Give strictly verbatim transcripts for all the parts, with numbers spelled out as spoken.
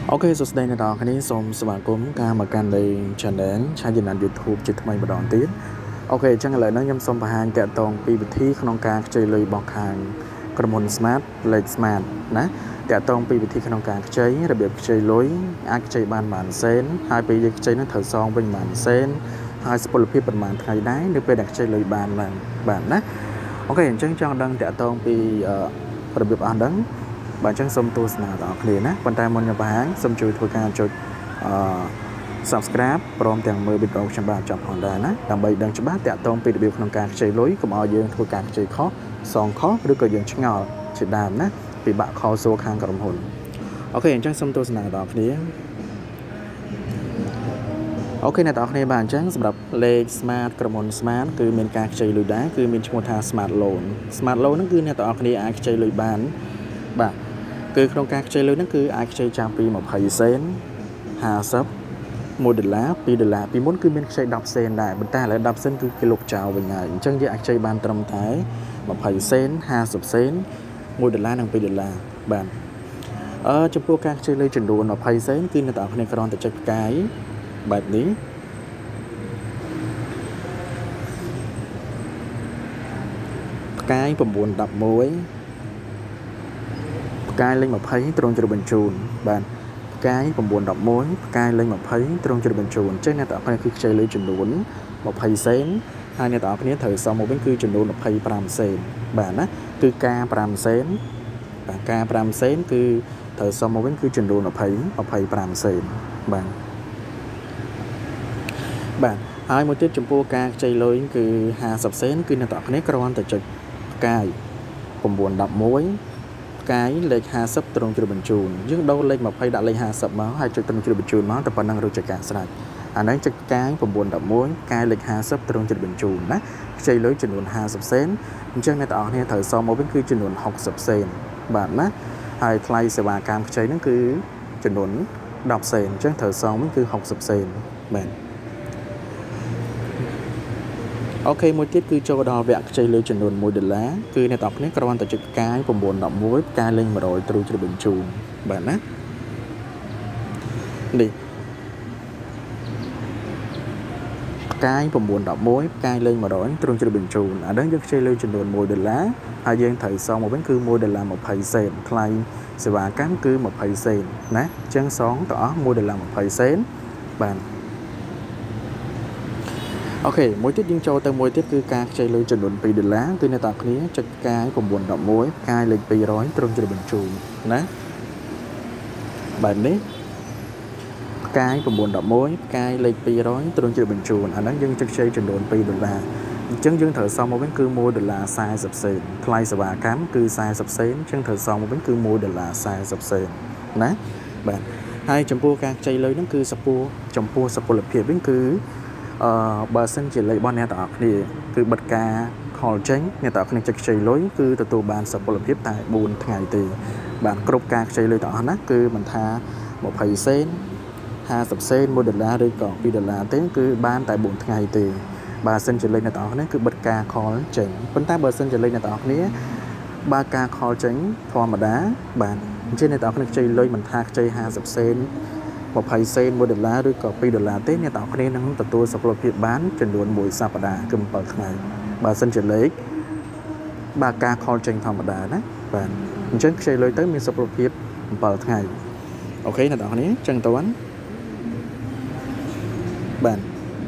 Ok, so đây là đó cái này xong các bạn cũng ca mà can đây channel channel YouTube chỉ thay một đoạn tiếng. Ok, chẳng lại nói nhâm xong và hàng kẹt tông pi bật thi không ca chơi lời bọc hàng carbon smart late smart nè kẹt tông pi bật thi không ca chơi đặc biệt chơi lối ai chơi bàn bàn sen hai pi chơi nó thở song bên bàn sen hai sport pi bật bàn thay đáy được về đặt chơi lời bàn bàn bàn nè. Ok, chẳng cho đăng kẹt tông pi đặc biệt ăn đắng bạn chẳng xong tôi là đó liền á quan tay môn nhà bán xong chui thôi ca cho subscribe prom tiền mười bit đầu trong ba chọn hoàn đàn á làm vậy đang cho bác tẹt tông pi biểuក្នុងការchơi lối cũng ở dương thôi càng chơi khó song khó được cái dương chừng ngò chỉ đàm á bị bạn khó số khang cả đồng hồn. Ok chẳng xong tôi là đó liền. Ok này đó này bạn chẳng sắp đậpเลข smart กระมวล smart คือមានការchơiលុយដែរគឺមានឈ្មោះថា smart loan smart loan ហ្នឹងគឺអ្នកទាំងអស់គ្នាអាចchơiលុយបានបាទគឺក្នុងការខ្ចីលុយហ្នឹងគឺអាចខ្ចីចាំពី20សេន50 1ដុល្លារ2ដុល្លារពីមុនគឺមានខ្ចី10សេនដែរប៉ុន្តែឥឡូវ10សេនគឺគេលុបចោលវិញហើយអញ្ចឹងយើងអាចខ្ចីបានត្រឹមតែ20សេន50សេន1ដុល្លារនិង2ដុល្លារបាទអឺចំពោះការខ្ចីលុយចំនួន20សេនគឺអ្នកទាំងអស់គ្នាគ្រាន់តែចុចផ្កាយបែបនេះផ្កាយ9 11ផ្កាយលេខ20ត្រង់ជ្រុលបញ្ជូនបាទផ្កាយ9 11ផ្កាយលេខ20ត្រង់ជ្រុលបញ្ជូនអញ្ចឹងអ្នកទាំងអស់គ្នាគឺខ្ចីលុយចំនួន20សេនហើយអ្នកទាំងអស់គ្នាត្រូវសងមកវិញគឺចំនួន25សេនបាទណាគឺការ5សេនបាទការ5សេនគឺត្រូវសងមកវិញគឺចំនួន20 25សេនបាទបាទហើយមួយទៀតចំពោះការខ្ចីលុយគឺ50សេនគឺអ្នកទាំងអស់គ្នាគ្រាន់តែចុចផ្កាយ9 11ផ្កាយលេខ50ត្រង់ជ្រុលបញ្ជូនយើងដូរលេខ20ដាក់លេខ50មកហើយចុចត្រង់ជ្រុលបញ្ជូនមកតែប៉ុណ្ណឹងរួចជាការស្រេចអានេះចុចផ្កាយ9 11ផ្កាយលេខ50ត្រង់ជ្រុលបញ្ជូនណាខ្ចីលុយចំនួន50សេនអញ្ចឹងអ្នកទាំងអស់គ្នាត្រូវសងមកវិញគឺចំនួន60សេនបាទណាហើយថ្លៃសេវាកម្មខ្ចីហ្នឹងគឺចំនួន10សេនអញ្ចឹងត្រូវសងវិញគឺ60សេនបាទអូខេមួយទៀតគឺចូលដល់វគ្គខ្ចីលុយចំនួន1ដុល្លារគឺអ្នកទាំងអស់គ្នាគ្រាន់តែចុចផ្កាយ9 11ផ្កាយលេខ100ទ្រូជ្រុលបញ្ជូនបាទណានេះផ្កាយ9 11ផ្កាយលេខ100ទ្រូជ្រុលបញ្ជូនអានេះយើងខ្ចីលុយចំនួន1ដុល្លារហើយយើងត្រូវសងមកវិញគឺ1ដុល្លារ20សេនថ្លៃសេវាកម្មគឺ20សេនណាអញ្ចឹងសងទៅអស់1ដុល្លារ20សេនបាទអូខេមួយទៀតយើងចូលទៅមួយទៀតគឺការខ្ចីលុយចំនួន2ដុល្លារគឺអ្នកទាំងគ្នាចុចផ្កាយ9 11ផ្កាយលេខ200ត្រង់ជ្រុលបញ្ជូនណាបែបនេះផ្កាយ9 11ផ្កាយលេខ200ត្រង់ជ្រុលបញ្ជូនអាហ្នឹងយើងចុចខ្ចីចំនួន2ដុល្លារអញ្ចឹងយើងត្រូវសងមកវិញគឺ1ដុល្លារ40សេនថ្លៃសេវាកម្មគឺ40សេនអញ្ចឹងត្រូវសងមកវិញគឺ1ដុល្លារ40សេនណាបាទហើយចំពោះការខ្ចីលុយហ្នឹងគឺសពោះចំពោះសុពលភាពវិញគឺអឺបើសិនជាលេខរបស់អ្នកទាំងអស់គ្នាគឺបិទការខលចេញអ្នកទាំងអស់គ្នាចុចខ្ចីលុយគឺទទួលបានសុពលភាពតែ4ថ្ងៃទេបាទគ្រប់ការខ្ចីលុយទាំងអស់ណាគឺមិនថា20សេន50សេន1ដុល្លារឬក៏2ដុល្លារទេគឺបានតែ4ថ្ងៃទេបើសិនជាលេខអ្នកទាំងអស់គ្នាគឺបិទការខលចេញប៉ុន្តែបើសិនជាលេខអ្នកទាំងអស់គ្នាបើការខលចេញធម្មតាបាទអញ្ចឹងអ្នកទាំងអស់គ្នាខ្ចីលុយមិនថាខ្ចី50សេន20សេន1ដុល្លារឬក៏2ដុល្លារទេអ្នកទាំងអស់គ្នានឹងទទួលសុពលភាពបានចំនួន1សប្តាហ៍គឺ7ថ្ងៃបើសិនជាលេខបើការខលចេញធម្មតាណាបាទអញ្ចឹងខ្ចីលុយទៅមានសុពលភាព7ថ្ងៃអូខេអ្នកទាំងអស់គ្នាចឹងតើបាទ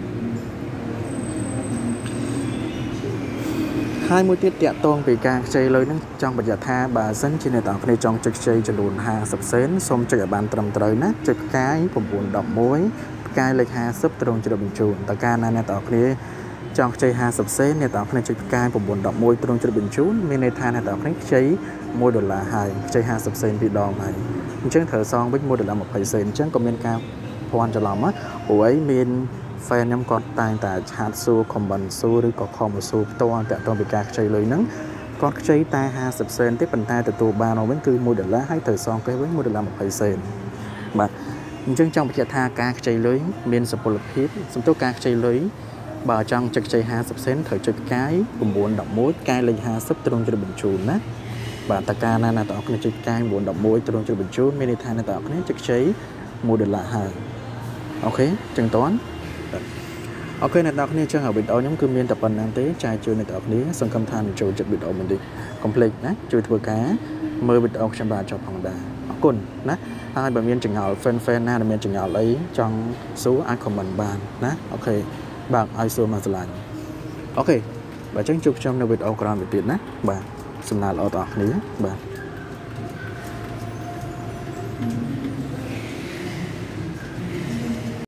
ហើយមួយទៀតតាក់ទងពីការខ្ចីលុយហ្នឹងចង់បញ្ជាក់ថាបើសិនជាអ្នកទាំងគ្នាចង់ចុចខ្ចីចំនួន50សេនសូមចុចឲ្យបានត្រឹមត្រូវណាចុចផ្កាយ9 11ផ្កាយលេខ50ត្រង់ជ្រុលបញ្ជូនតើកាលណាអ្នកទាំងគ្នាចង់ខ្ចី50សេនអ្នកទាំងគ្នាចុចផ្កាយ9 11ត្រង់ជ្រុលបញ្ជូនមានន័យថាអ្នកទាំងគ្នាខ្ចី1ដុល្លារហើយខ្ចី50សេនពីរដងហើយអញ្ចឹងត្រូវសងវិញ1ដុល្លារ20សេនអញ្ចឹងក៏មានការភ័ន្តច្រឡំណាព្រោះអីមាន fan ខ្ញុំគាត់តែងតែឆាតសួរ comment សួរឬក៏ comment សួរផ្ទាល់តាក់ទងពីការខ្ចីលុយហ្នឹងគាត់ខ្ចីតែ50សេនទេប៉ុន្តែទទួលបានមកវិញគឺ1ដុល្លារហើយត្រូវសងគេវិញ1ដុល្លារ20សេនបាទអញ្ចឹងចង់បញ្ជាក់ថាការខ្ចីលុយមានសុពលភាពសំទោសការខ្ចីលុយបើចង់ចុចខ្ចី50សេនត្រូវចុចផ្កាយ9 11ផ្កាយលេខ50ត្រង់ជ្រុលបញ្ជូនណាបាទតកាណាណាតអរគ្នាចុចកាយchín đọcមួយត្រង់ជ្រុលបញ្ជូនមានន័យថាអ្នកតអរគ្នាចុចខ្ចីមួយដុល្លារហើយអូខេចឹងតន់អូខេអ្នកនរគ្នាចឹងវីដេអូខ្ញុំគឺមានតែប៉ុណ្្នឹងទេចាយជួយអ្នកនរគ្នាសង្ឃឹមថានឹងចូលចិត្តវីដេអូមួយនេះ complete ណាជួយធ្វើការមើលវីដេអូខ្ញុំបាទចប់ផងដែរអរគុណណាហើយបើមានចង្អល់ fan fan ណាដែលមានចង្អល់អីចង់សួរអាច comment បានណាអូខេបាទឲ្យសួរមកឆ្លាញ់អូខេបើចឹងជួបខ្ញុំនៅវីដេអូក្រោយមួយទៀតណាបាទសំណាងល្អដល់អ្នកគ្នាបាទ